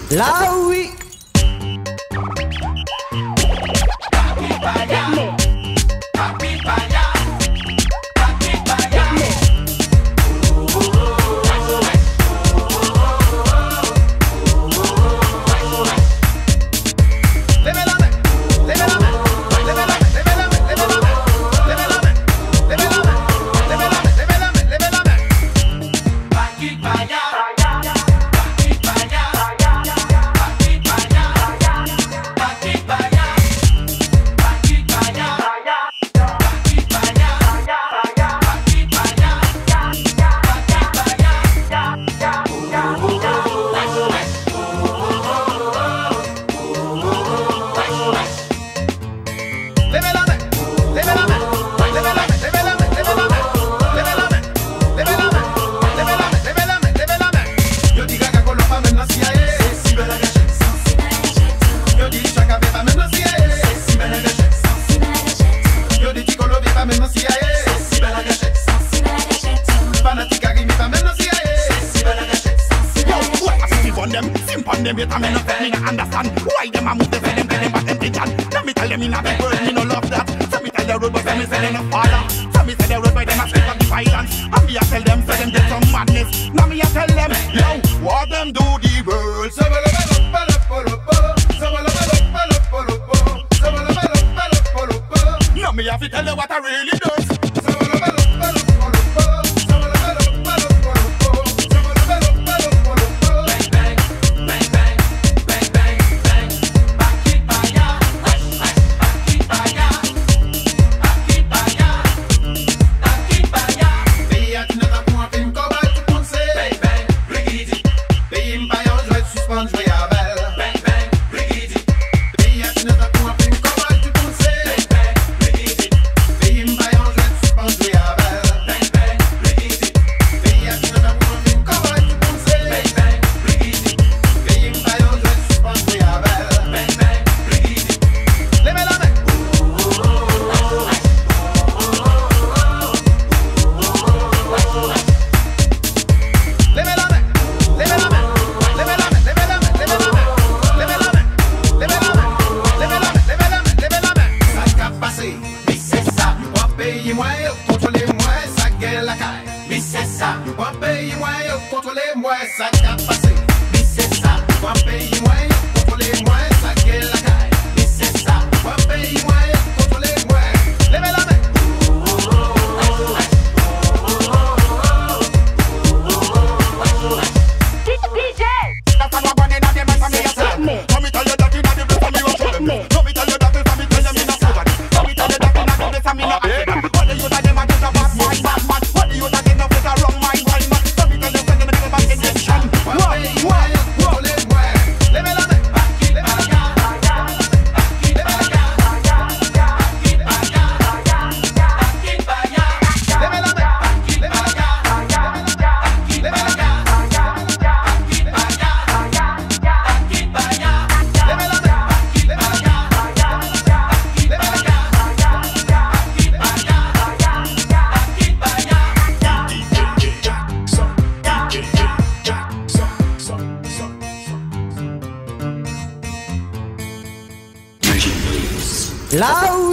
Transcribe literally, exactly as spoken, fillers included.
Là oui. Them better me no me no understand why them a move the them get them back empty chan. Let me tell them in a big word me no love that. So me tell the road boy say me say they no father. So me say the road boy them a speak of the violence. And me a tell them say them get some madness. Now me a tell them yo what them do the world. So me love it up up up up. So me love it up up up up. So me love it up up up up. Now me have to tell you what I really does. So me love it up up up up. Là